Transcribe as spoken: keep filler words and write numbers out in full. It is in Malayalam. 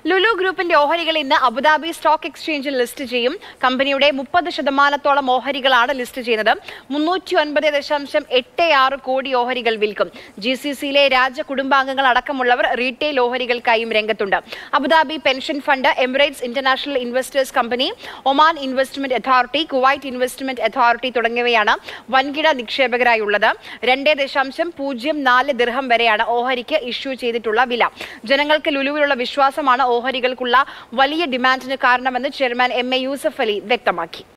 Lulu Group in the ഓഹരികൾ ഇന്ന് അബുദാബി സ്റ്റോക്ക് എക്സ്ചേഞ്ചിൽ ലിസ്റ്റ് ചെയ്യും. കമ്പനിയുടെ മുപ്പത് ശതമാനത്തോളം ഓഹരികളാണ് ലിസ്റ്റ് ചെയ്യുന്നത്. മുന്നൂറ്റി ഒൻപത് ദശാംശം എട്ട് ആറ് കോടി ഓഹരികൾ വിൽക്കും. ജി സി സിയിലെ രാജ കുടുംബാംഗങ്ങൾ അടക്കമുള്ളവർ റീറ്റെയിൽ ഓഹരികൾക്കായും രംഗത്തുണ്ട്. Abu Dhabi pension fund, Emirates international investors company, Oman investment authority, Kuwait investment authority തുടങ്ങിയവയാണ് വൻകിട നിക്ഷേപകരായുള്ളത്. രണ്ട് ദശാംശം പൂജ്യം നാല് ദിർഹം വരെയാണ് ഓഹരിക്ക് ഇഷ്യൂ ചെയ്തിട്ടുള്ള വില. ജനങ്ങൾക്ക് ലുലുവിലുള്ള വിശ്വാസമാണ് ഓഹരികൾക്കുള്ള വലിയ ഡിമാൻഡിന് കാരണമെന്ന് chairman M A Yusuff Ali വ്യക്തമാക്കി.